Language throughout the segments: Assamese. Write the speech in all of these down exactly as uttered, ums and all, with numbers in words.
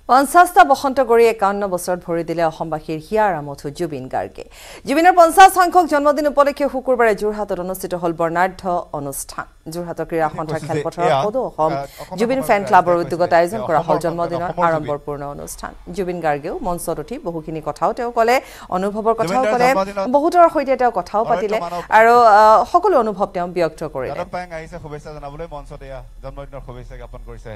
পঞ্চাশটা বসন্ত কৰি একাৱন্ন বছৰত ভৰি দিলে অসমবাসীৰ হিয়াৰ আমঠু জুবিন গাৰ্গে জুবিনৰ পঞ্চাশ সংখ্যক জন্মদিন উপলক্ষে শুকুৰবাৰে যোৰহাটত অনুষ্ঠিত হল বৰ্ণাঢ্য অনুষ্ঠান যোৰহাটৰ ক্ৰীড়া সন্থা খেলপথাৰৰ সদৌ অসম জুবিন ফেন ক্লাবৰ উদ্যোগত আয়োজন কৰা হল জন্মদিনৰ আৰম্ভপূৰ্ণ অনুষ্ঠান জুবিন গাৰ্গেও মঞ্চত উঠি বহুখিনি কথাও তেওঁ কলে অনুভৱৰ কথাও কলে বহুতৰ সৈতে তেওঁ কথাও পাতিলে আৰু সকলো অনুভৱ তেওঁ ব্যক্ত কৰিলে শুভেচ্ছা জনাবলৈ মঞ্চত এয়া জন্মদিনৰ শুভেচ্ছা জ্ঞাপন কৰিছে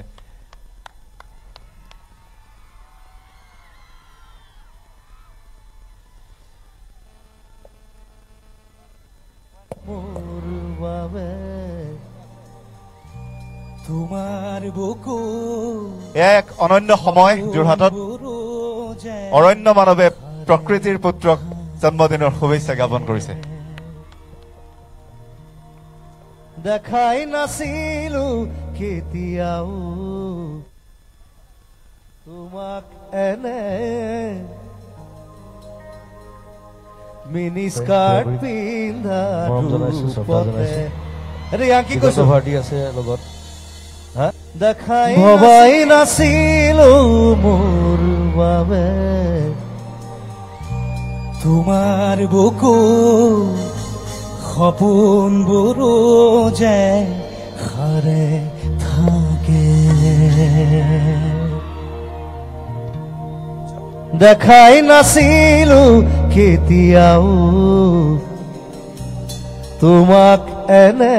এক অনন্য সময় যোৰহাটত অৰণ্য মানৱে প্ৰকৃতিৰ পুত্ৰক জন্মদিনৰ শুভেচ্ছা জ্ঞাপন কৰিছে দেখাই নাছিলো কেতিয়াও তোমাক এনে মিনি স্কাৰ্ট পিন্ধা কি কৈছো ভাৰ্টি আছে লগত দেখাই ভবাই নাছিলো মোৰ বাবে তোমাৰ বুকু সপোনবোৰ যে সাৰে থাকে দেখাই নাছিলো কেতিয়াও তোমাক এনে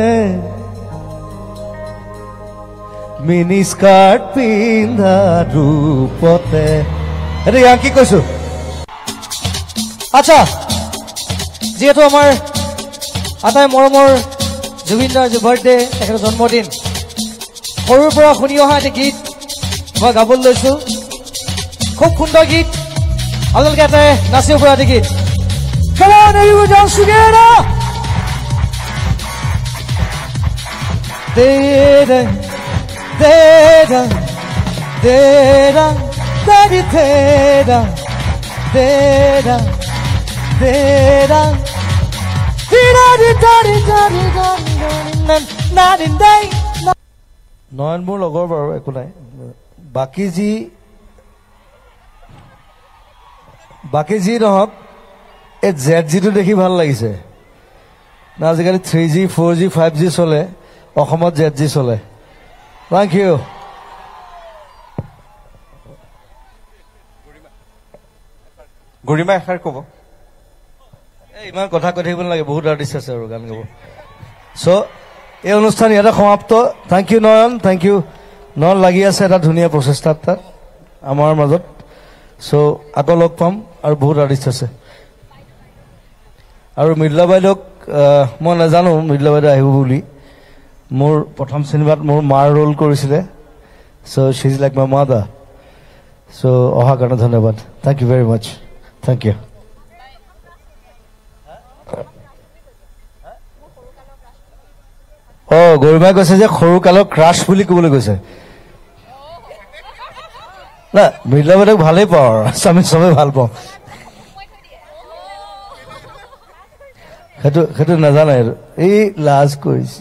মিনি স্কাৰ্ট পিন্ধা ৰূপতে এয়া কি কৈছো আচ্ছা যিহেতু আমাৰ আটাই মৰমৰ জুবিনদাৰ যে বাৰ্থডে তেখেতৰ জন্মদিন সৰুৰ পৰা শুনি অহা এটা গীত মই গাবলৈ লৈছো খুব সুন্দৰ গীত আপোনালোকে এটাই নাচিব পৰা এটা গীত Come on, everyone, dance together! Da-da, da-da, da-da, da-da, da-da, da-da, নয়ন মোৰ লগৰ বাৰু একো নাই বাকি যি বাকি যি নহওক এই জেড জিটো দেখি ভাল লাগিছে না আজিকালি three G four G five G চলে অসমত জেড জি চলে থেংক ইউ গৰিমা এষাৰ ক'ব ইমান কথা কৈ থাকিব নালাগে বহুত আৰ্টিষ্ট আছে আৰু গান গাব চ' এই অনুষ্ঠান ইয়াতে সমাপ্ত thank you Nayan thank you Nayan লাগি আছে এটা ধুনীয়া প্ৰচেষ্টাত তাত আমাৰ মাজত চ' আকৌ লগ পাম আৰু বহুত আৰ্টিষ্ট আছে আৰু মৃদুলা বাইদেউক মই নাজানো মৃদুলা বাইদেউ আহিব বুলি মোৰ প্ৰথম চিনেমাত মোৰ মাৰ ৰোল কৰিছিলে so' she is like my mother so' অহাৰ কাৰণে ধন্যবাদ thank you very much thank you অ গৰিমাই কৈছে যে সৰুকালৰ ক্ৰাছ বুলি ক'বলৈ কৈছে না মৃদুলা বাইদেউক ভালেই পাওঁ আৰু আমি চবেই ভাল পাওঁ সেইটো সেইটো নাজানে আৰু এই লাজ কৰিছে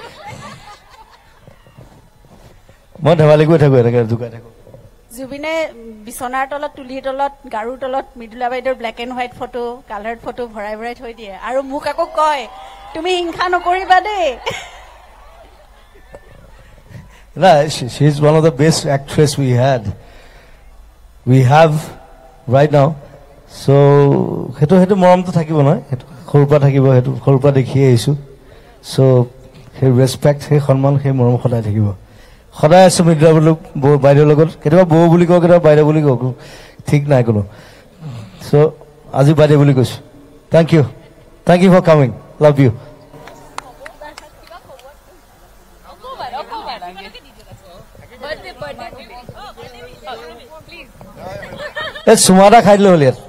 মই ধেমালি কৰি থাকো এনেকে জোকাই থাকো জুবিনে বিছনাৰ তলত তুলিৰ তলত গাৰুৰ তলত মৃদুলা বাইদেউৰ black and white photo coloured photo ভৰাই ভৰাই থৈ দিয়ে আৰু মোক আকৌ কয় তুমি হিংসা নকৰিবা দেই না she is one of the best actress we had we have right now so সেইটো সেইটো মৰমটো থাকিব নহয় সেইটো সৰুৰ পৰা থাকিব সেইটো সৰুৰ পৰা দেখি আহিছো চ' সেই ৰেচপেক্ট সেই সন্মান সেই মৰম সদায় থাকিব সদায় আছো মৃদুলা বাইদেউৰ লগত কেতিয়াবা বৌ বুলি কওঁ কেতিয়াবা বাইদেউ বুলি কওঁ ঠিক নাই কোনো চ' আজি বাইদেউ বুলি কৈছো thank you thank you for coming love you এই চুমা এটা খাই দিলো হ'ল ইয়াত